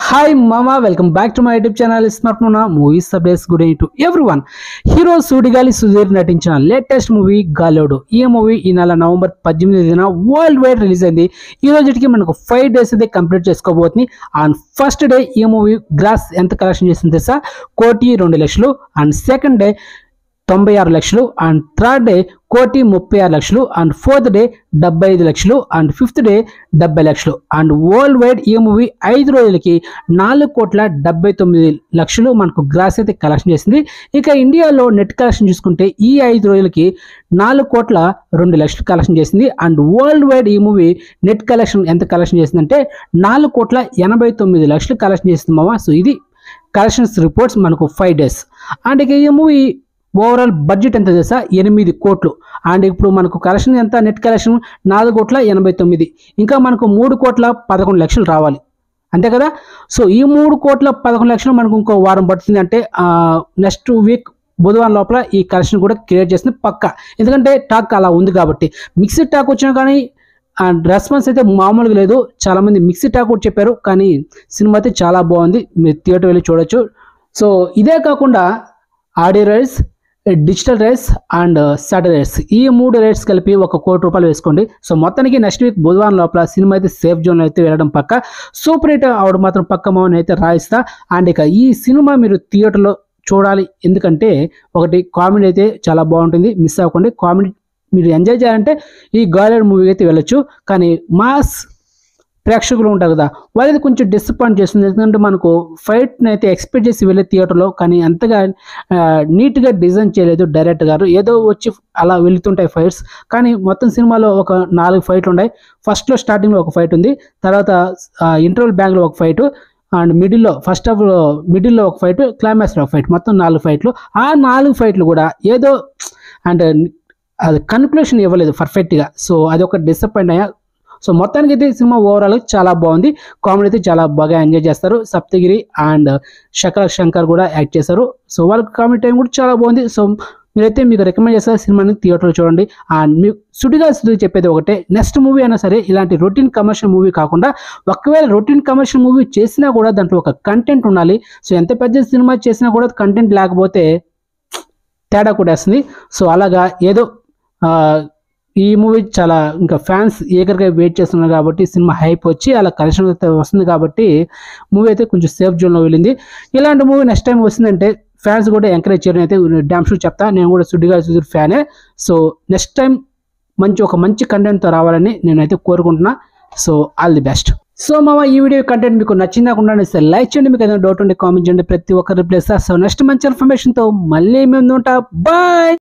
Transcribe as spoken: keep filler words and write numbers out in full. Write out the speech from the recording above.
Hi Mama, welcome back to my YouTube channel ISMART MUNNA Movies Updates. Good evening to everyone. Hero Sudigali Sudheer నటించిన latest movie Galodu. ఈ movie ఈ నెల November పద్దెనిమిదిన world wide release అయింది. ఈ రోజుకి మనకు ఫైవ్ డేస్ అయితే కంప్లీట్ చేసుకోబోతుంది. అండ్ ఫస్ట్ డే ఈ మూవీ గ్రాస్ ఎంత కలెక్షన్ చేసింది తెలుసా? కోటి రెండు లక్షలు. అండ్ సెకండ్ డే తొంభై ఆరు లక్షలు. అండ్ థర్డ్ డే కోటి ముప్పై ఆరు లక్షలు. అండ్ ఫోర్త్ డే డెబ్బై ఐదు లక్షలు. అండ్ ఫిఫ్త్ డే డెబ్బై లక్షలు. అండ్ వరల్డ్ వైడ్ ఈ మూవీ ఐదు రోజులకి నాలుగు కోట్ల డెబ్బై తొమ్మిది లక్షలు మనకు గ్రాస్ అయితే కలెక్షన్ చేసింది. ఇక ఇండియాలో నెట్ కలెక్షన్ చూసుకుంటే ఈ ఐదు రోజులకి నాలుగు కోట్ల రెండు లక్షలు కలెక్షన్ చేసింది. అండ్ వరల్డ్ వైడ్ ఈ మూవీ నెట్ కలెక్షన్ ఎంత కలెక్షన్ చేసిందంటే నాలుగు కోట్ల ఎనభై తొమ్మిది లక్షలు కలెక్షన్ చేస్తుంది మామ. సో ఇది కలెక్షన్స్ రిపోర్ట్స్ మనకు ఫైవ్ డేస్. అండ్ ఇక ఈ మూవీ ఓవరాల్ బడ్జెట్ ఎంత తెలుసా? ఎనిమిది కోట్లు. అండ్ ఇప్పుడు మనకు కలెక్షన్ ఎంత? నెట్ కలెక్షన్ నాలుగు కోట్ల ఎనభై తొమ్మిది. ఇంకా మనకు మూడు కోట్ల పదకొండు లక్షలు రావాలి, అంతే కదా? సో ఈ మూడు కోట్ల పదకొండు లక్షలు మనకు ఇంకో వారం పడుతుంది. అంటే నెక్స్ట్ వీక్ బుధవారం లోపల ఈ కలెక్షన్ కూడా క్రియేట్ చేస్తుంది పక్కా. ఎందుకంటే టాక్ అలా ఉంది కాబట్టి. మిక్స్డ్ టాక్ వచ్చినా కానీ అండ్ రెస్పాన్స్ అయితే మామూలుగా లేదు. చాలామంది మిక్స్డ్ టాక్ కూడా చెప్పారు, కానీ సినిమా అయితే చాలా బాగుంది. మీరు థియేటర్ వెళ్ళి చూడొచ్చు. సో ఇదే కాకుండా audio rights, digital rights and satellites ఈ మూడు రైట్స్ కలిపి ఒక కోటి రూపాయలు వేసుకోండి. సో మొత్తానికి నెక్స్ట్ వీక్ బుధవారం లోపల సినిమా అయితే సేఫ్ జోన్ అయితే వెళ్ళడం పక్క. సూపర్ హిట్ అవడం మాత్రం పక్క మౌన్ అయితే రాయిస్తా. అండ్ ఇక ఈ సినిమా మీరు థియేటర్లో చూడాలి, ఎందుకంటే ఒకటి కామెడీ అయితే చాలా బాగుంటుంది, మిస్ అవ్వకండి. కామెడీ మీరు ఎంజాయ్ చేయాలంటే ఈ గాలోడు మూవీ అయితే వెళ్ళొచ్చు. కానీ మాస్ ప్రేక్షకులు ఉంటారు కదా, వాళ్ళది కొంచెం డిసప్పాయింట్ చేస్తుంది. ఎందుకంటే మనకు ఫైట్ని అయితే ఎక్స్పెక్ట్ చేసి వెళ్ళే థియేటర్లో, కానీ అంతగా నీట్గా డిజైన్ చేయలేదు డైరెక్టర్ గారు. ఏదో వచ్చి అలా వెళుతుంటాయి ఫైట్స్, కానీ మొత్తం సినిమాలో ఒక నాలుగు ఫైట్లు ఉన్నాయి. ఫస్ట్లో స్టార్టింగ్లో ఒక ఫైట్ ఉంది, తర్వాత ఇంటర్వల్ బ్యాంక్లో ఒక ఫైట్, అండ్ మిడిల్లో ఫస్ట్ హాఫ్ మిడిల్లో ఒక ఫైట్, క్లైమాక్స్లో ఒక ఫైట్, మొత్తం నాలుగు ఫైట్లు. ఆ నాలుగు ఫైట్లు కూడా ఏదో అంటే అది కన్క్లూషన్ ఇవ్వలేదు పర్ఫెక్ట్గా. సో అది ఒక డిసప్పాయింట్ అయ్యా. సో మొత్తానికి అయితే సినిమా ఓవరాల్ చాలా బాగుంది. కామెడీ అయితే చాలా బాగా ఎంజాయ్ చేస్తారు. సప్తగిరి అండ్ శకర్ శంకర్ కూడా యాక్ట్ చేశారు. సో వాళ్ళకి కామెడీ టైం కూడా చాలా బాగుంది. సో మీరైతే మీకు రికమెండ్ చేస్తారు సినిమాని థియేటర్లో చూడండి. అండ్ మీకు సుడిగాలి సుధీర్ చెప్పేది ఒకటే, నెక్స్ట్ మూవీ అయినా సరే ఇలాంటి రొటీన్ కమర్షియల్ మూవీ కాకుండా, ఒకవేళ రొటీన్ కమర్షియల్ మూవీ చేసినా కూడా దాంట్లో ఒక కంటెంట్ ఉండాలి. సో ఎంత పెద్ద సినిమా చేసినా కూడా కంటెంట్ లేకపోతే తేడా కొట్టేస్తుంది. సో అలాగా ఏదో ఈ మూవీ చాలా ఇంకా ఫ్యాన్స్ ఏకర్గా వెయిట్ చేస్తున్నారు కాబట్టి సినిమా హైప్ వచ్చి అలా కలెక్షన్ అయితే వస్తుంది కాబట్టి మూవీ అయితే కొంచెం సేఫ్ జోన్లో వెళ్ళింది. ఇలాంటి మూవీ నెక్స్ట్ టైం వస్తుందంటే ఫ్యాన్స్ కూడా ఎంకరేజ్ చేయడం అయితే డ్యామ్ షూర్ చెప్తా. నేను కూడా సుడిగాలి సుధీర్ ఫ్యానే. సో నెక్స్ట్ టైం మంచి ఒక మంచి కంటెంట్తో రావాలని నేనైతే కోరుకుంటున్నా. So all the best. So మామ, ఈ వీడియో కంటెంట్ మీకు నచ్చిందా కుండా లైక్ చేయండి. మీకు ఏదైనా డౌట్ ఉంటే కామెంట్ చేయండి, ప్రతి ఒక్కరు రిప్లై ఇస్తా. సో నెక్స్ట్ మంచి ఇన్ఫర్మేషన్తో మళ్ళీ మేము ఉంటా. బాయ్.